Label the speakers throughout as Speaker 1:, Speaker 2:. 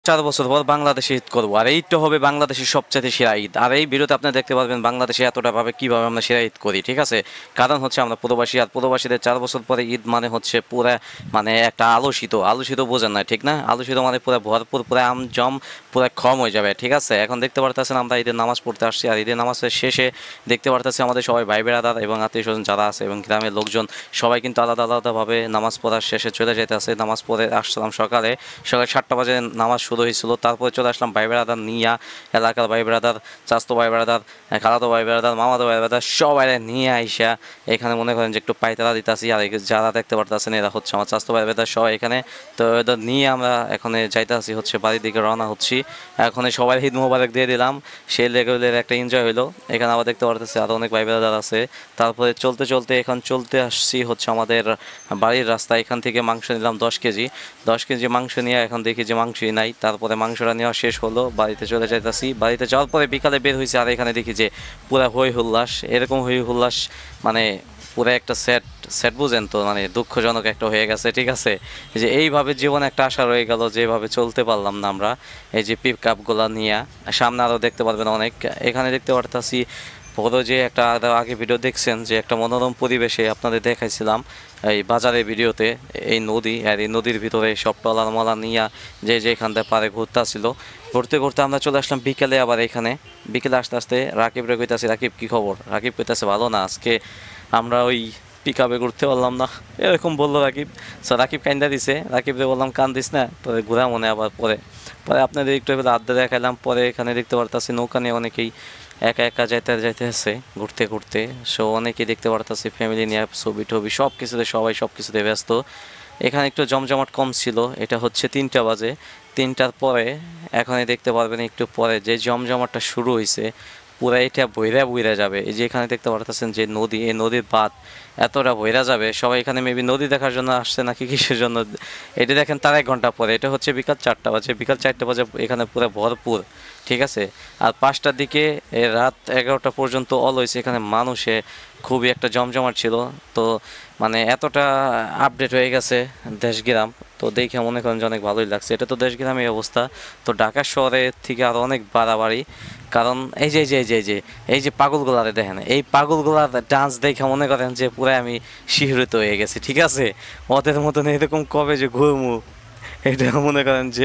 Speaker 1: 4 বছর পর বাংলাদেশে ঈদ করবো, আর এইটা হবে বাংলাদেশের সবচেয়ে সেরা ঈদ। আর এই ভিডিওতে আপনি দেখতে পারবেন বাংলাদেশে এতটা ভাবে কিভাবে আমরা সেরা ঈদ করি, ঠিক আছে। কারণ হচ্ছে আমরা প্রবাসী, আর প্রবাসীদের 4 বছর পরে ঈদ মানে হচ্ছে পুরা মানে একটা আলোচিত আলোচিত বোঝেন না, ঠিক না? আলোচিত মানে পুরো ভরপুর, পুরো আমজম, পুরো খম হয়ে যাবে, ঠিক আছে। এখন দেখতে পারতেছেন আমরা ঈদের নামাজ পড়তে আসছি, আর ঈদের নামাজের শেষে দেখতে পারতেছি আমাদের সবাই ভাই বেড়াদার এবং আত্মীয় স্বজন যারা আছে এবং গ্রামের লোকজন সবাই কিন্তু আলাদা আলাদাভাবে নামাজ পড়ার শেষে চলে যেতে আছে। নামাজ পড়ে আসলাম সকালে 7টা বাজে নামাজ শুরু হয়েছিল। তারপরে চলে আসলাম ভাই বেড়াদার নিয়া, এলাকার ভাই বেড়াদার, চাচতো ভাই বেড়াদার, খালাতো ভাই বেড়াদার, মামাতো ভাই বেড়াদার সবাই নিয়ে আইসা এখানে মনে করেন যে একটু পায়তারা দিতেছি। আর যারা দেখতে পারতেছেন এরা হচ্ছে আমার চাচতো ভাই বেড়াদার সবাই এখানে। তো এদের নিয়ে আমরা এখন যাইতেছি হচ্ছে বাড়ির দিকে রওনা হচ্ছি। এখন সবাই ঈদ মোবারক দিয়ে দিলাম, সেই লেভেলের একটা এনজয় হলো। এখানে আবার দেখতে পারতেছি আরও অনেক ভাই বেড়াদার আছে। তারপরে চলতে চলতে এখন চলতে আসছি হচ্ছে আমাদের বাড়ির রাস্তা। এখান থেকে মাংস নিলাম 10 কেজি। 10 কেজি মাংস নিয়ে এখন দেখি যে মাংসই নাই। তারপরে মাংসটা নেওয়া শেষ হলো, বাড়িতে চলে যাইতেছি। বাড়িতে যাওয়ার পরে বিকালে বের হয়েছি, আর এখানে দেখি যে পুরা হই হুল্লাস, এরকম হই হুল্লাস মানে পুরো একটা সেট সেট বুঝেন তো, মানে দুঃখজনক একটা হয়ে গেছে, ঠিক আছে। যে এইভাবে জীবনে একটা আশা রয়ে গেল, যেভাবে চলতে পারলাম না আমরা এই যে পিক আপগুলো নিয়ে। সামনে আরও দেখতে পারবেন অনেক। এখানে দেখতে পারতেছি বড় যে একটা আগে ভিডিও দেখছেন যে একটা মনোরম পরিবেশে আপনাদের দেখাইছিলাম এই বাজারের ভিডিওতে, এই নদী, আর এই নদীর ভিতরে সব টলার মলা নিয়ে যে এখান থেকে পারে ঘুরতে আসছিল। ঘুরতে ঘুরতে আমরা চলে আসলাম বিকেলে। আবার এখানে বিকেলে আসতে আসতে রাকিবরে কইতাছি, রাকিব কী খবর? রাকিব কইতাছে ভালো না, আজকে আমরা ওই পিক আপে ঘুরতে পারলাম না, এরকম বললো রাকিব। সো রাকিব কান্দা দিছে, রাকিবরে বললাম কান্দিস না, পরে ঘুরা মনে আবার পরে পরে আপনাদের একটু এবার আড্ডা দেখাইলাম। পরে এখানে দেখতে পারতাছি নৌকা নিয়ে অনেকেই একা একা যাইতে যাইতে আছে ঘুরতে ঘুরতে। সো অনেকেই দেখতে পারতাছি ফ্যামিলি নিয়ে ছবি টবি সব কিছুতে, সবাই সব কিছুতে ব্যস্ত। এখানে একটু জমজমাট কম ছিল। এটা হচ্ছে 3টা বাজে, 3টার পরে এখানে দেখতে পারবেন একটু পরে যে জমজমাটটা শুরু হয়েছে, পুরা এটা বইরা বইরা যাবে। এই যে এখানে দেখতে পারতেছেন যে নদী, এই নদীর বাঁধ এতটা বইরা যাবে। সবাই এখানে মেবি নদী দেখার জন্য আসছে নাকি কিসের জন্য, এটা দেখেন তার 1 ঘন্টা পরে। এটা হচ্ছে বিকাল 4টা বাজে, বিকাল 4টা বাজে এখানে পুরো ভরপুর, ঠিক আছে। আর 5টার দিকে রাত 11টা পর্যন্ত অলওয়েজ এখানে মানুষে খুবই একটা জমজমাট ছিল। তো মানে এতটা আপডেট হয়ে গেছে দেশগ্রাম, তো দেখে মনে করেন যে অনেক ভালোই লাগছে। এটা তো দেশগ্রামের অবস্থা। তো ঢাকা শহরের থেকে আরও অনেক বাড়াবাড়ি, কারণ এই যে এই যে এই যে এই যে এই যে পাগলগুলারে দেখেন, এই পাগলগুলার ডান্স দেখে মনে করেন যে পুরো আমি শিহরিত হয়ে গেছি, ঠিক আছে। ওদের মতন এরকম কবে যে ঘুরমু, এটা মনে করেন যে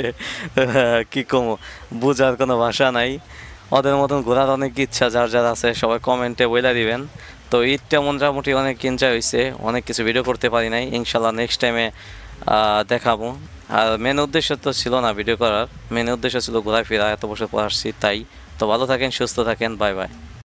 Speaker 1: কি কমো, বোঝার কোনো ভাষা নাই। ওদের মতন ঘোরার অনেক ইচ্ছা যার যার আছে সবাই কমেন্টে বলে দিবেন। তো ঈদটা মোটামুটি অনেক এনজয় হয়েছে, অনেক কিছু ভিডিও করতে পারি নাই, ইনশাল্লাহ নেক্সট টাইমে দেখাবো। আর মেন উদ্দেশ্য তো ছিল না ভিডিও করার, মেন উদ্দেশ্য ছিল ঘোরাফেরা, এত বছর পর আসছি তাই। তো ভালো থাকেন, সুস্থ থাকেন, বাই বাই।